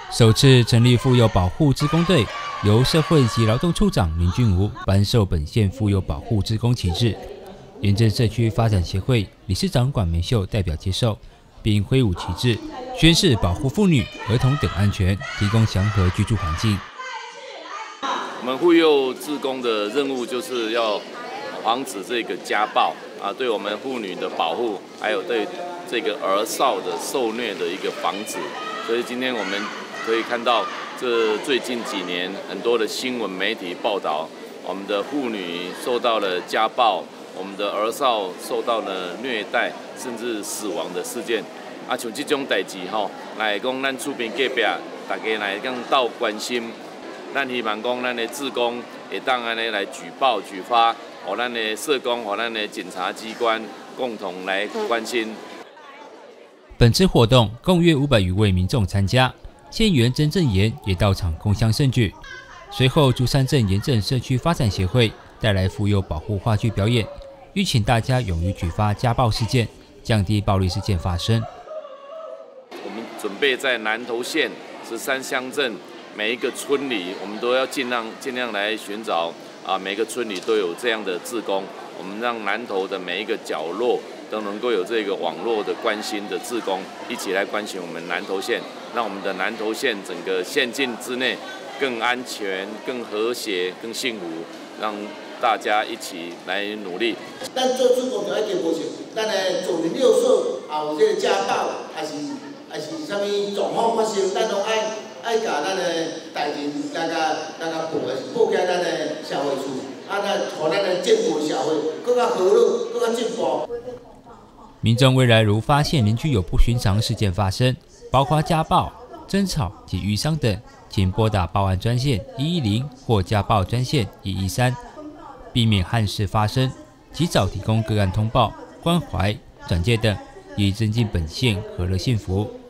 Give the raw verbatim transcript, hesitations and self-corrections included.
首次成立妇幼保护志工队，由社会及劳动处长林俊吾颁授本县妇幼保护志工旗帜。廉镇社区发展协会理事长管梅秀代表接受，并挥舞旗帜，宣示保护妇女、儿童等安全，提供祥和居住环境。 我们妇幼志工的任务就是要防止这个家暴啊，对我们妇女的保护，还有对这个儿少的受虐的一个防止。所以今天我们可以看到，这最近几年很多的新闻媒体报道，我们的妇女受到了家暴，我们的儿少受到了虐待，甚至死亡的事件。啊，像这种代志吼，来讲咱厝边隔壁，大家来讲到关心，咱希望讲咱的志工会当安尼来举报举发，和咱的社工和咱的检察机关共同来关心。 本次活动共约五百余位民众参加，县员曾正言也到场共襄盛举。随后，竹山镇廉镇社区发展协会带来妇幼保护话剧表演，吁请大家勇于举发家暴事件，降低暴力事件发生。 我们准备在南投县十三乡镇每一个村里，我们都要尽量尽量来寻找啊，每个村里都有这样的志工，我们让南投的每一个角落都能够有这个网络的关心的志工，一起来关心我们南投县，让我们的南投县整个县境之内更安全、更和谐、更幸福，让大家一起来努力。 咱做志工就要经过是，咱的左邻右舍啊，有这个家暴，还是还是啥物状况发生，咱都爱爱甲咱的代志来甲来甲报的，报给咱的社会处，啊，来互咱的进步社会更加和乐、更加进步。 民众未来如发现邻居有不寻常事件发生，包括家暴、争吵及余伤等，请拨打报案专线一一零或家暴专线一一三，避免憾事发生，及早提供个案通报、关怀、转介等，以增进本县和乐幸福。